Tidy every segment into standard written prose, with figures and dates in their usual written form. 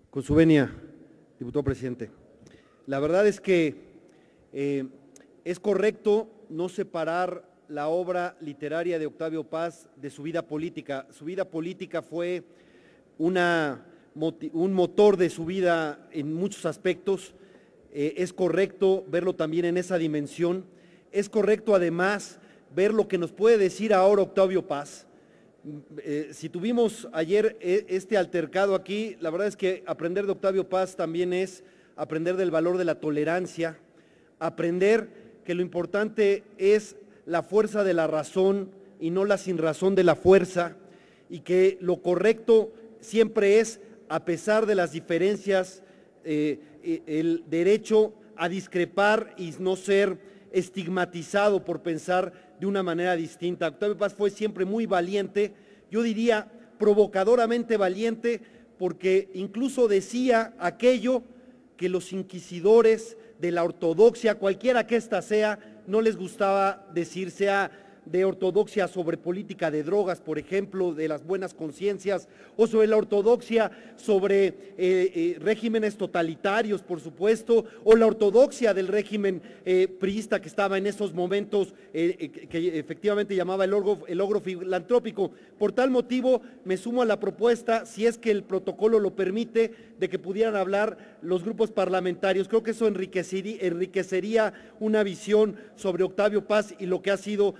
Con su venia, diputado presidente. La verdad es que es correcto no separar la obra literaria de Octavio Paz de su vida política. Su vida política fue un motor de su vida en muchos aspectos. Es correcto verlo también en esa dimensión. Es correcto además ver lo que nos puede decir ahora Octavio Paz. Si tuvimos ayer este altercado aquí, la verdad es que aprender de Octavio Paz también es aprender del valor de la tolerancia, aprender que lo importante es la fuerza de la razón y no la sinrazón de la fuerza, y que lo correcto siempre es, a pesar de las diferencias, el derecho a discrepar y no ser estigmatizado por pensar de una manera distinta. Octavio Paz fue siempre muy valiente, yo diría provocadoramente valiente, porque incluso decía aquello que los inquisidores de la ortodoxia, cualquiera que ésta sea, no les gustaba decir, sea de ortodoxia sobre política de drogas, por ejemplo, de las buenas conciencias, o sobre la ortodoxia sobre regímenes totalitarios, por supuesto, o la ortodoxia del régimen priista que estaba en esos momentos, que efectivamente llamaba el ogro filantrópico. Por tal motivo, me sumo a la propuesta, si es que el protocolo lo permite, de que pudieran hablar los grupos parlamentarios. Creo que eso enriquecería una visión sobre Octavio Paz y lo que ha sido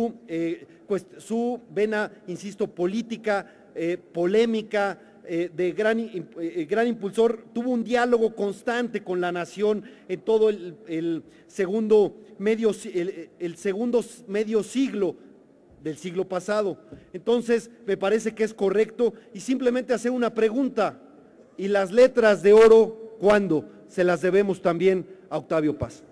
su vena, insisto, política, polémica, de gran impulsor. Tuvo un diálogo constante con la nación en todo el segundo medio siglo del siglo pasado. Entonces, me parece que es correcto y simplemente hacer una pregunta: ¿y las letras de oro cuándo? Se las debemos también a Octavio Paz.